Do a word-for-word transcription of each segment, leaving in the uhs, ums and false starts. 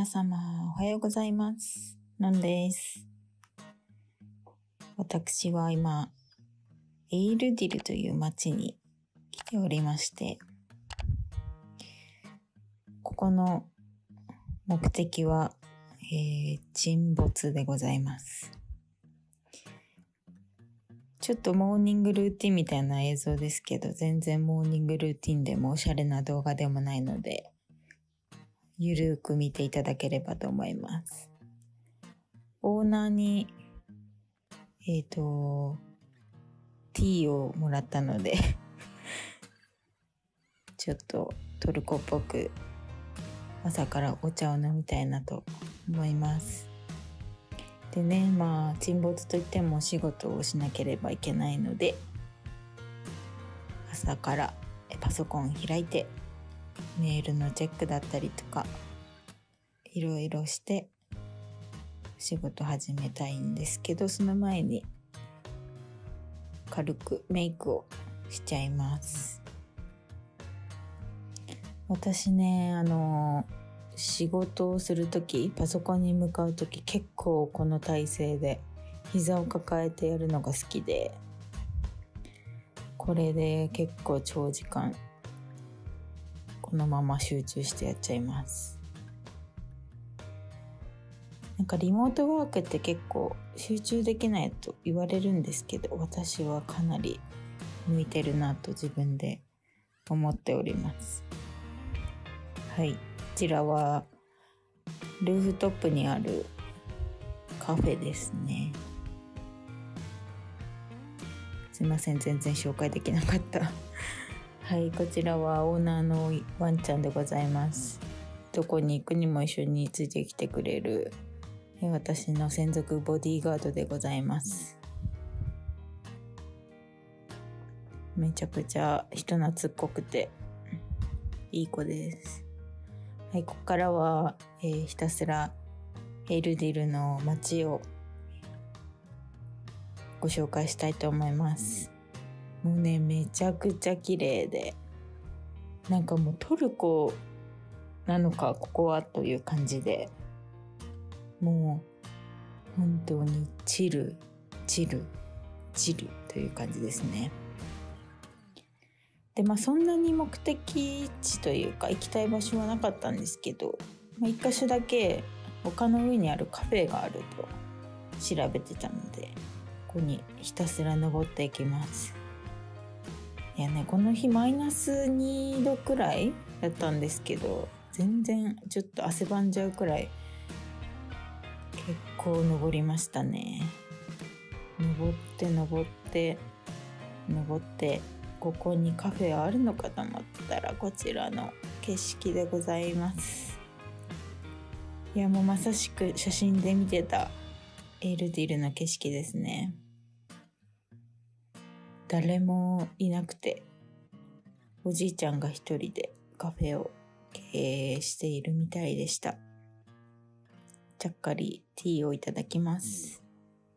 皆様おはようございます。のんです。私は今エイルディルという町に来ておりまして、ここの目的は、えー、沈没でございます。ちょっとモーニングルーティンみたいな映像ですけど、全然モーニングルーティンでもおしゃれな動画でもないので、ゆるーく見ていただければと思います。オーナーにえっとティーをもらったのでちょっとトルコっぽく朝からお茶を飲みたいなと思います。でね、まあ沈没といってもお仕事をしなければいけないので、朝からパソコン開いてメールのチェックだったりとかいろいろして仕事始めたいんですけど、その前に軽くメイクをしちゃいます。私ね、あの仕事をするとき、パソコンに向かうとき、結構この体勢で膝を抱えてやるのが好きで、これで結構長時間このまま集中してやっちゃいます。なんかリモートワークって結構集中できないと言われるんですけど、私はかなり向いてるなと自分で思っております。はい、こちらはルーフトップにあるカフェですね。すいません、全然紹介できなかったはい、こちらはオーナーのワンちゃんでございます。どこに行くにも一緒についてきてくれる私の専属ボディーガードでございます。めちゃくちゃ人懐っこくていい子です。はい、ここからは、えー、ひたすらエイルディルの街をご紹介したいと思います。もうね、めちゃくちゃ綺麗で、なんかもうトルコなのかここはという感じで、もう本当にチルチルチルという感じですね。で、まあそんなに目的地というか行きたい場所はなかったんですけど、まあ、一箇所だけ丘の上にあるカフェがあると調べてたので、ここにひたすら登っていきます。いやね、この日マイナスにどくらいだったんですけど、全然ちょっと汗ばんじゃうくらい結構登りましたね。登って登って登って、ここにカフェあるのかと思ったらこちらの景色でございます。いや、もうまさしく写真で見てたエイルディルの景色ですね。誰もいなくて、おじいちゃんが一人でカフェを経営しているみたいでした。ちゃっかりティーをいただきます。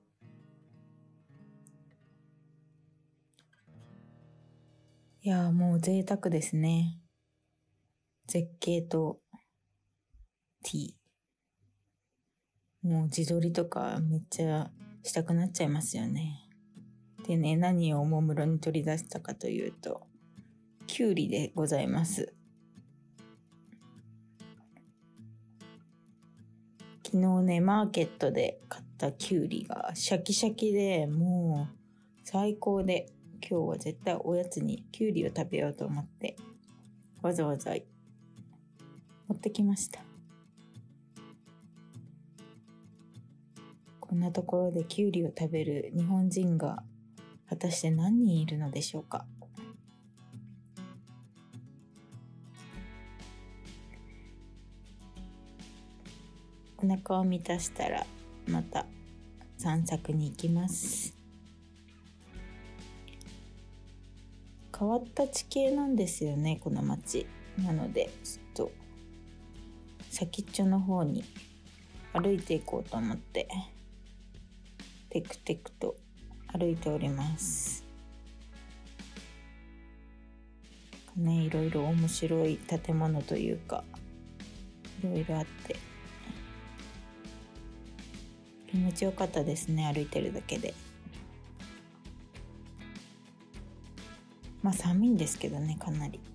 いやー、もう贅沢ですね。絶景とティー。もう自撮りとかめっちゃしたくなっちゃいますよね。でね、何をおもむろに取り出したかというと、キュウリでございます。昨日ね、マーケットで買ったキュウリがシャキシャキで、もう最高で、今日は絶対おやつにキュウリを食べようと思ってわざわざ持ってきました。こんなところでキュウリを食べる日本人が果たして何人いるのでしょうか。お腹を満たしたらまた散策に行きます。変わった地形なんですよね、この町。なのでちょっと先っちょの方に歩いていこうと思ってテクテクと歩いております。ね、いろいろ面白い建物というかいろいろあって気持ちよかったですね、歩いてるだけで。まあ寒いんですけどね、かなり。